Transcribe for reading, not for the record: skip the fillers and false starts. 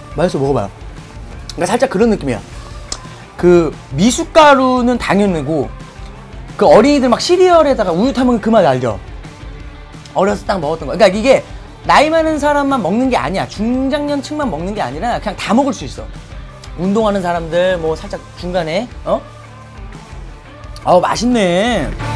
맛있어, 먹어봐요. 그러니까 살짝 그런 느낌이야. 그 미숫가루는 당연하고 그 어린이들 막 시리얼에다가 우유 타먹는 그 맛 알죠? 어렸을 때 딱 먹었던 거. 그러니까 이게 나이 많은 사람만 먹는 게 아니야. 중장년층만 먹는 게 아니라 그냥 다 먹을 수 있어. 운동하는 사람들 뭐 살짝 중간에 맛있네.